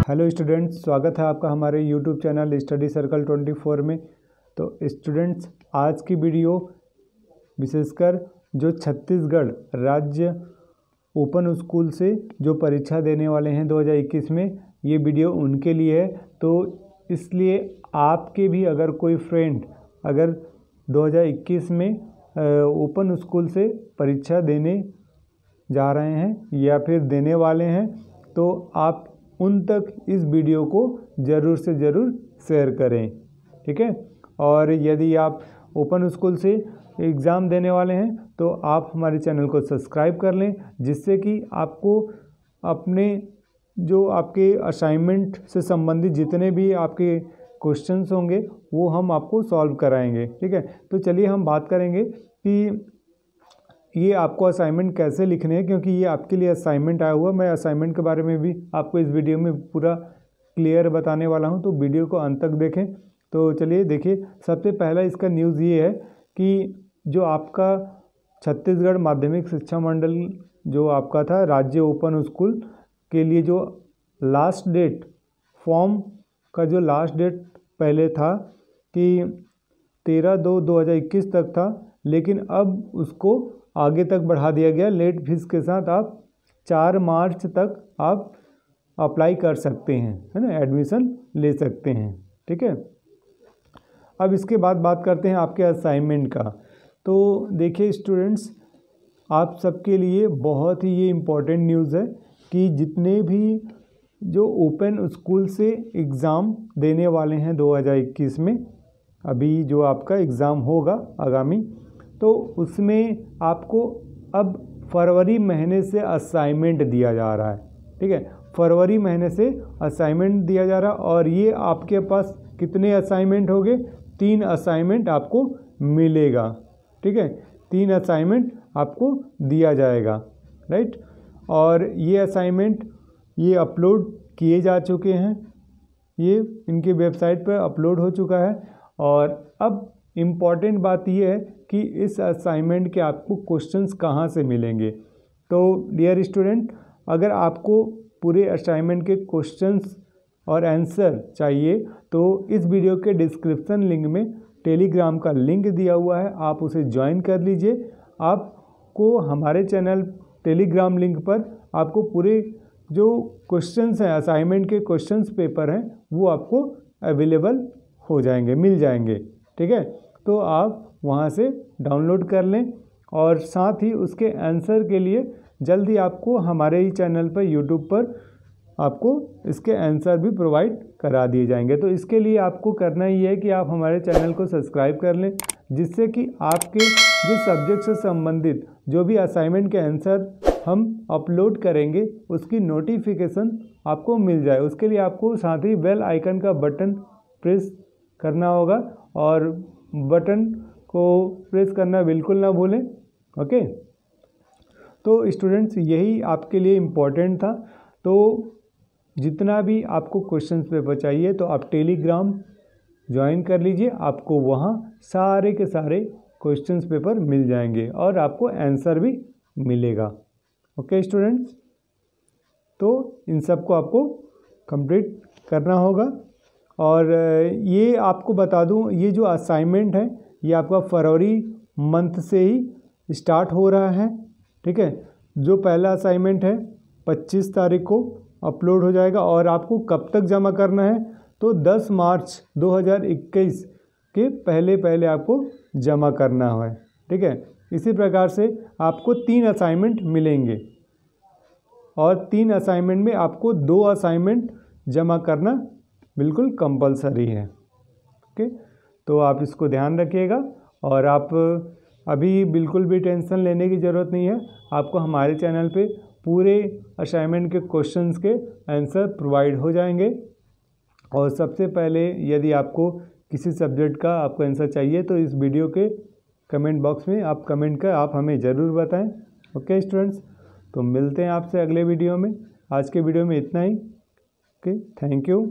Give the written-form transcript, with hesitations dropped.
Hello students, स्वागत है आपका हमारे यूट्यूब चैनल स्टडी सर्कल 24 में। तो स्टूडेंट्स, आज की वीडियो विशेषकर जो छत्तीसगढ़ राज्य ओपन स्कूल से जो परीक्षा देने वाले हैं 2021 में, ये वीडियो उनके लिए है। तो इसलिए आपके भी अगर कोई फ्रेंड अगर 2021 में ओपन स्कूल से परीक्षा देने जा रहे हैं या फिर देने वाले हैं, तो आप उन तक इस वीडियो को ज़रूर से ज़रूर शेयर करें, ठीक है। और यदि आप ओपन स्कूल से एग्ज़ाम देने वाले हैं तो आप हमारे चैनल को सब्सक्राइब कर लें, जिससे कि आपको अपने जो आपके असाइनमेंट से संबंधित जितने भी आपके क्वेश्चंस होंगे वो हम आपको सॉल्व कराएंगे, ठीक है। तो चलिए हम बात करेंगे कि ये आपको असाइनमेंट कैसे लिखने हैं, क्योंकि ये आपके लिए असाइनमेंट आया हुआ। मैं असाइनमेंट के बारे में भी आपको इस वीडियो में पूरा क्लियर बताने वाला हूँ, तो वीडियो को अंत तक देखें। तो चलिए देखिए, सबसे पहला इसका न्यूज़ ये है कि जो आपका छत्तीसगढ़ माध्यमिक शिक्षा मंडल जो आपका था राज्य ओपन स्कूल के लिए, जो लास्ट डेट फॉर्म का जो लास्ट डेट पहले था कि 13/2/2021 तक था, लेकिन अब उसको आगे तक बढ़ा दिया गया। लेट फीस के साथ आप 4 मार्च तक आप अप्लाई कर सकते हैं, है ना, एडमिशन ले सकते हैं, ठीक है। अब इसके बाद बात करते हैं आपके असाइनमेंट का। तो देखिए स्टूडेंट्स, आप सबके लिए बहुत ही ये इम्पोर्टेंट न्यूज़ है कि जितने भी जो ओपन स्कूल से एग्ज़ाम देने वाले हैं 2021 में, अभी जो आपका एग्ज़ाम होगा आगामी, तो उसमें आपको अब फरवरी महीने से असाइनमेंट दिया जा रहा है, ठीक है। फरवरी महीने से असाइनमेंट दिया जा रहा है और ये आपके पास कितने असाइनमेंट हो गए? 3 असाइनमेंट आपको मिलेगा, ठीक है। 3 असाइनमेंट आपको दिया जाएगा, राइट। और ये असाइनमेंट ये अपलोड किए जा चुके हैं, ये इनके वेबसाइट पर अपलोड हो चुका है। और अब इम्पॉर्टेंट बात यह है कि इस असाइनमेंट के आपको क्वेश्चंस कहाँ से मिलेंगे। तो डियर स्टूडेंट, अगर आपको पूरे असाइनमेंट के क्वेश्चंस और आंसर चाहिए तो इस वीडियो के डिस्क्रिप्शन लिंक में टेलीग्राम का लिंक दिया हुआ है, आप उसे ज्वाइन कर लीजिए। आपको हमारे चैनल टेलीग्राम लिंक पर आपको पूरे जो क्वेश्चंस हैं, असाइनमेंट के क्वेश्चंस पेपर हैं, वो आपको अवेलेबल हो जाएंगे, मिल जाएंगे, ठीक है। तो आप वहाँ से डाउनलोड कर लें और साथ ही उसके आंसर के लिए जल्दी आपको हमारे ही चैनल पर यूट्यूब पर आपको इसके आंसर भी प्रोवाइड करा दिए जाएंगे। तो इसके लिए आपको करना ही है कि आप हमारे चैनल को सब्सक्राइब कर लें, जिससे कि आपके जो सब्जेक्ट से संबंधित जो भी असाइनमेंट के आंसर हम अपलोड करेंगे उसकी नोटिफिकेशन आपको मिल जाए। उसके लिए आपको साथ ही बेल आइकन का बटन प्रेस करना होगा और बटन को प्रेस करना बिल्कुल ना भूलें, ओके। तो स्टूडेंट्स, यही आपके लिए इम्पोर्टेंट था। तो जितना भी आपको क्वेश्चन पेपर चाहिए तो आप टेलीग्राम ज्वाइन कर लीजिए, आपको वहाँ सारे के सारे क्वेश्चन पेपर मिल जाएंगे और आपको आंसर भी मिलेगा, ओके स्टूडेंट्स। तो इन सबको आपको कंप्लीट करना होगा। और ये आपको बता दूं, ये जो असाइनमेंट है ये आपका फरवरी मंथ से ही स्टार्ट हो रहा है, ठीक है। जो पहला असाइनमेंट है 25 तारीख को अपलोड हो जाएगा और आपको कब तक जमा करना है? तो 10 मार्च 2021 के पहले आपको जमा करना है, ठीक है। इसी प्रकार से आपको 3 असाइनमेंट मिलेंगे और 3 असाइनमेंट में आपको 2 असाइनमेंट जमा करना बिल्कुल कंपलसरी है, ओके। तो आप इसको ध्यान रखिएगा और आप अभी बिल्कुल भी टेंशन लेने की ज़रूरत नहीं है। आपको हमारे चैनल पे पूरे असाइनमेंट के क्वेश्चंस के आंसर प्रोवाइड हो जाएंगे। और सबसे पहले यदि आपको किसी सब्जेक्ट का आपको आंसर चाहिए तो इस वीडियो के कमेंट बॉक्स में आप कमेंट कर आप हमें ज़रूर बताएं, ओके स्टूडेंट्स। तो मिलते हैं आपसे अगले वीडियो में। आज के वीडियो में इतना ही, ओके, थैंक यू।